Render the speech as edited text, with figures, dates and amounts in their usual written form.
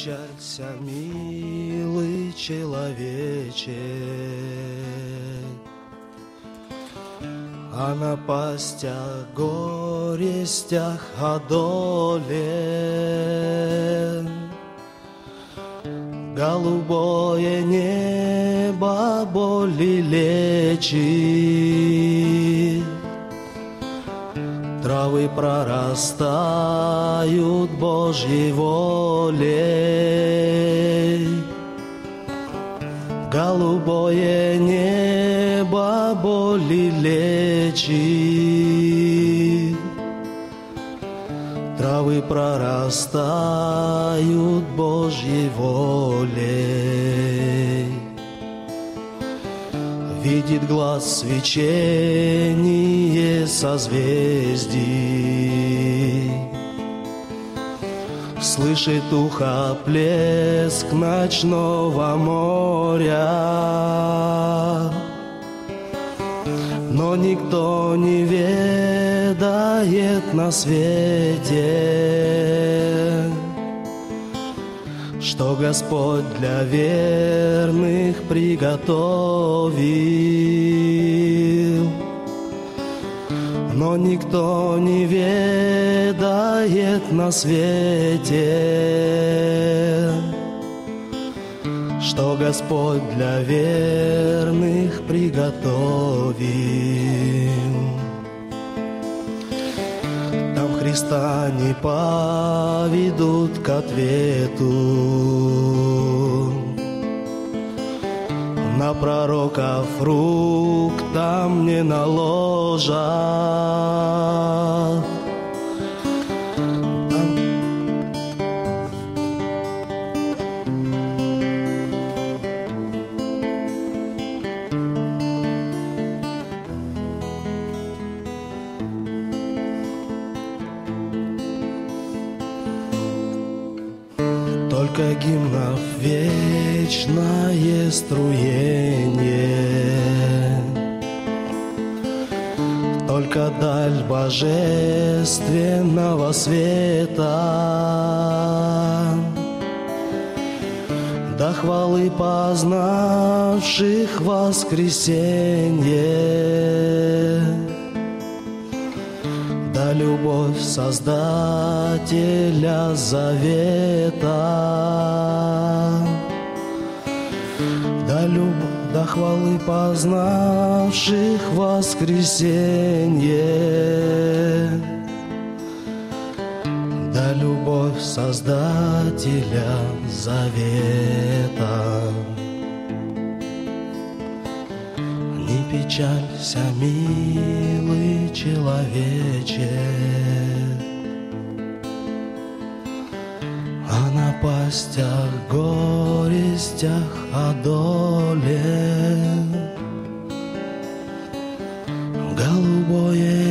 печалься, милый человече, о напастях, горестях, о доле. Голубое небо боли лечит, травы прорастают Божьей волей. Голубое небо боли лечит, травы прорастают Божьей волей. Видит глаз свечение созвездий, слышит ухо плеск ночного моря, но никто не ведает на свете, что Господь для верных приготовил. Но никто не ведает на свете, что Господь для верных приготовил. Там Христа не поведут к ответу, на пророков рук там не наложат. Только гимнов вечное струение, только даль божественного света, до хвалы познавших воскресенье, да любовь Создателя завета, до хвалы познавших воскресенье, да любовь Создателя завета. Не печалься, милый человече, о напастях, горестях, о доле. Голубое